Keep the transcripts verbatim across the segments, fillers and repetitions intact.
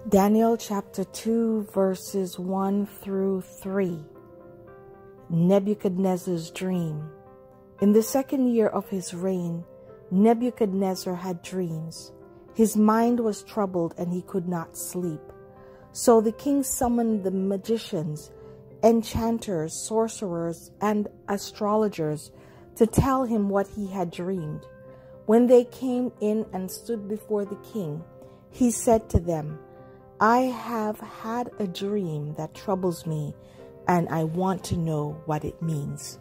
Daniel chapter two, verses one through three. Nebuchadnezzar's dream. In the second year of his reign, Nebuchadnezzar had dreams. His mind was troubled and he could not sleep. So the king summoned the magicians, enchanters, sorcerers, and astrologers to tell him what he had dreamed. When they came in and stood before the king, he said to them, I have had a dream that troubles me, and I want to know what it means.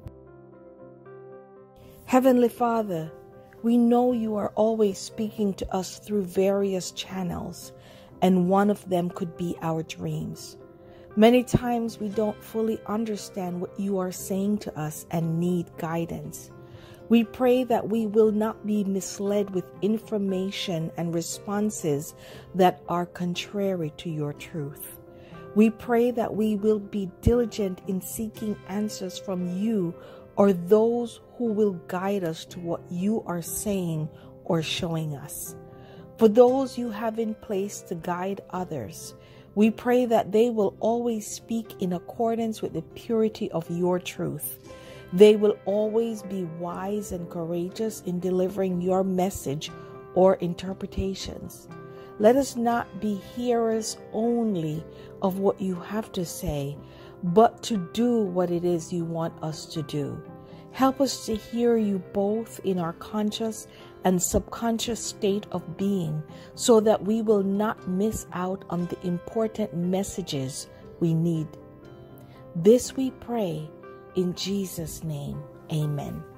Heavenly Father, we know you are always speaking to us through various channels, and one of them could be our dreams. Many times we don't fully understand what you are saying to us and need guidance. We pray that we will not be misled with information and responses that are contrary to your truth. We pray that we will be diligent in seeking answers from you or those who will guide us to what you are saying or showing us. For those you have in place to guide others, we pray that they will always speak in accordance with the purity of your truth. They will always be wise and courageous in delivering your message or interpretations. Let us not be hearers only of what you have to say, but to do what it is you want us to do. Help us to hear you both in our conscious and subconscious state of being, so that we will not miss out on the important messages we need. This we pray in Jesus' name. Amen.